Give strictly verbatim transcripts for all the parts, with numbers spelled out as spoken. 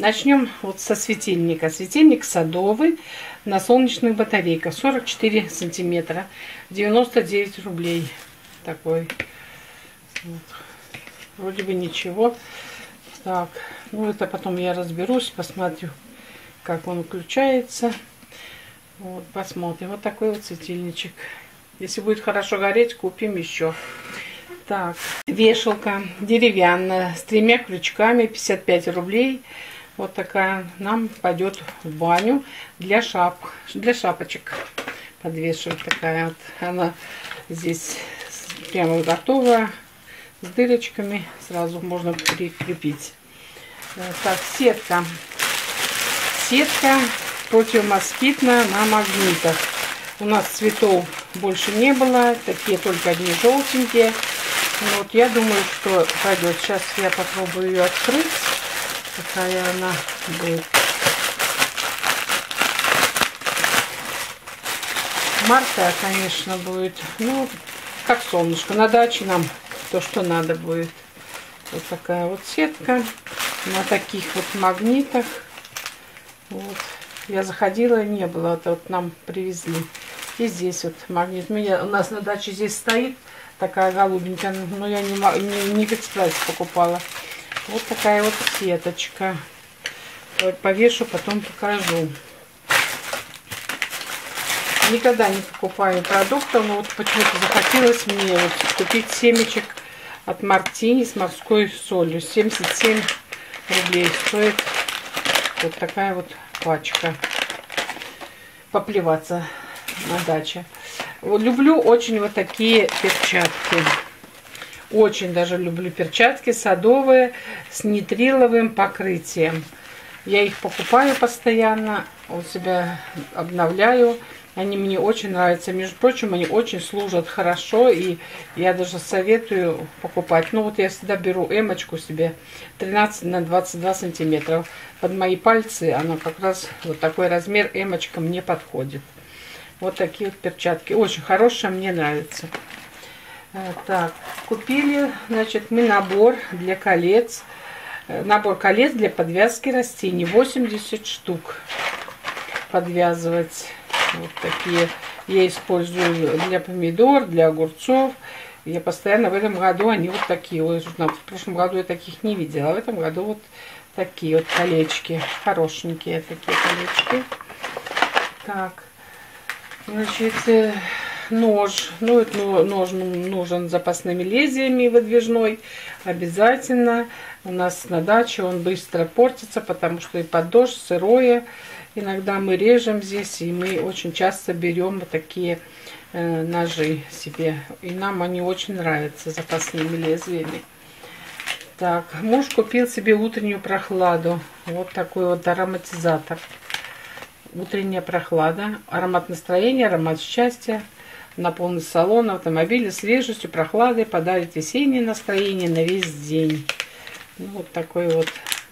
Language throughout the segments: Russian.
Начнем вот со светильника. Светильник садовый на солнечных батарейках. сорок четыре сантиметра. девяносто девять рублей. Такой. Вот. Вроде бы ничего. Так, ну это потом я разберусь, посмотрю, как он включается. Вот, посмотрим. Вот такой вот светильничек. Если будет хорошо гореть, купим еще. Так, вешалка деревянная с тремя крючками, пятьдесят пять рублей. Вот такая нам пойдет в баню для шап, для шапочек. Подвешивать такая вот. Она здесь прямо готовая, с дырочками. Сразу можно прикрепить. Так, сетка. Сетка противомоскитная на магнитах. У нас цветов больше не было. Такие только одни желтенькие. Вот, я думаю, что пойдет. Сейчас я попробую ее открыть. Какая она будет. Маркая, конечно, будет. Ну, как солнышко. На даче нам то, что надо будет. Вот такая вот сетка. На таких вот магнитах. Вот. Я заходила, не было. Это вот нам привезли. И здесь вот магнит. У меня, у нас на даче здесь стоит такая голубенькая. Но я не, не, не в экспрессе покупала. Вот такая вот сеточка. Повешу, потом покажу. Никогда не покупаю продуктов, но вот почему-то захотелось мне вот купить семечек от Мартини с морской солью. семьдесят семь рублей стоит вот такая вот пачка. Поплеваться на даче. Вот люблю очень вот такие перчатки. Очень даже люблю перчатки садовые с нитриловым покрытием. Я их покупаю постоянно, у себя обновляю. Они мне очень нравятся. Между прочим, они очень служат хорошо. И я даже советую покупать. Ну вот я всегда беру эмочку себе тринадцать на двадцать два сантиметра. Под мои пальцы она как раз вот такой размер эмочка мне подходит. Вот такие вот перчатки. Очень хорошие, мне нравятся. Так, купили, значит, мы набор для колец. Набор колец для подвязки растений. восемьдесят штук подвязывать. Вот такие я использую для помидор, для огурцов. Я постоянно в этом году они вот такие. Ой, в прошлом году я таких не видела. А в этом году вот такие вот колечки. Хорошенькие такие колечки. Так, значит... Нож. Ну, это нож нужен с запасными лезвиями выдвижной. Обязательно. У нас на даче он быстро портится, потому что и под дождь сырое. Иногда мы режем здесь, и мы очень часто берем вот такие э, ножи себе. И нам они очень нравятся, запасными лезвиями. Так, муж купил себе утреннюю прохладу. Вот такой вот ароматизатор. Утренняя прохлада. Аромат настроения, аромат счастья. Наполнить салон автомобиля свежестью, прохладой, подарит весеннее настроение на весь день. Ну, вот такой вот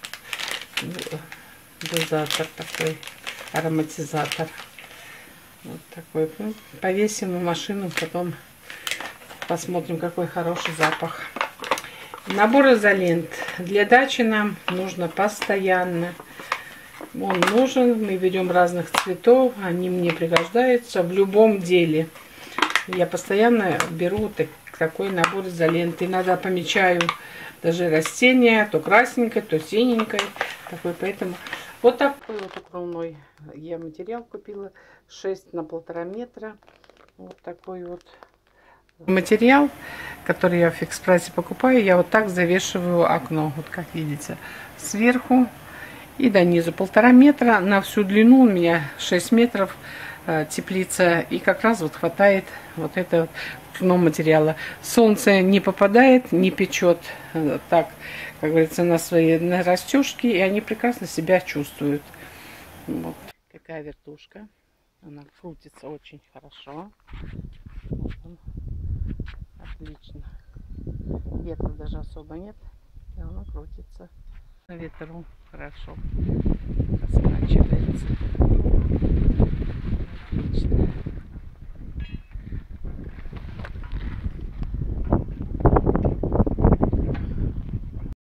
дозатор, такой ароматизатор. Вот такой. Ну, повесим в машину, потом посмотрим, какой хороший запах. Набор изолент. Для дачи нам нужно постоянно. Он нужен. Мы берем разных цветов. Они мне пригождаются в любом деле. Я постоянно беру так, такой набор изоленты. Иногда помечаю даже растения, то красненькой, то синенькой. Такой, поэтому вот такой вот укрывной я материал купила. шесть на полтора метра. Вот такой вот материал, который я в Фикс-прайсе покупаю. Я вот так завешиваю окно. Вот как видите. Сверху и до низу полтора метра. На всю длину у меня шесть метров. Теплица, и как раз вот хватает вот этого ну, материала. Солнце не попадает, не печет так, как говорится, на свои на растюшки, и они прекрасно себя чувствуют. Вот. Какая вертушка. Она крутится очень хорошо. Вот он. Отлично. Ветра даже особо нет, и она крутится. На ветру хорошо.